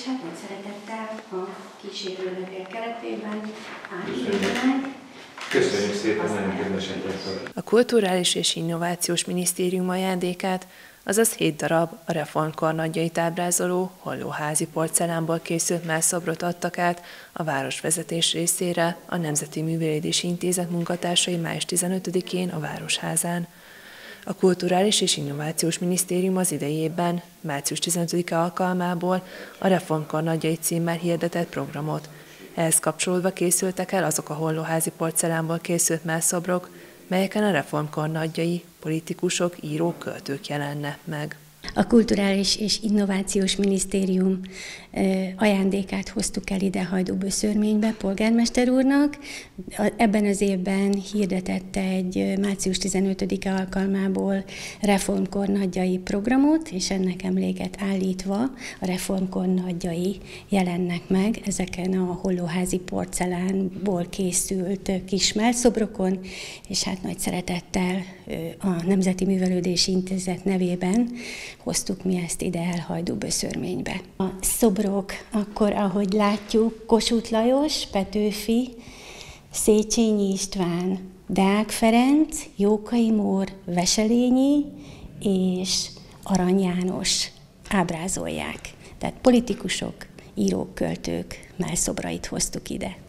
hát nagy szeretettel a kísérőlegek keretében átülnek. Köszönjük szépen, nagyon kedvesen tettek. A Kulturális és Innovációs Minisztérium ajándékát, azaz 7 darab a reformkor nagyjait ábrázoló hollóházi porcelánból készült mellszobrot adtak át a városvezetés részére a Nemzeti Művelődési Intézet munkatársai május 15-én a Városházán. A Kulturális és Innovációs Minisztérium az idei évben, március 15-e alkalmából a Reformkor nagyjai címmel hirdetett programot. Ehhez kapcsolódva készültek el azok a hollóházi porcelánból készült mellszobrok, melyeken a reformkor nagyjai, politikusok, írók, költők jelennek meg. A Kulturális és Innovációs Minisztérium ajándékát hoztuk el ide Hajdúböszörménybe polgármester úrnak. Ebben az évben hirdetette egy március 15-e alkalmából reformkor nagyjai programot, és ennek emléket állítva a reformkor nagyjai jelennek meg ezeken a hollóházi porcelánból készült kis mellszobrokon, és hát nagy szeretettel a Nemzeti Művelődési Intézet nevében hoztuk mi ezt ide el Hajdúböszörménybe. A szobrok akkor, ahogy látjuk, Kossuth Lajos, Petőfi, Széchenyi István, Deák Ferenc, Jókai Mór, Veselényi és Arany János ábrázolják. Tehát politikusok, írók, költők mellszobrait hoztuk ide.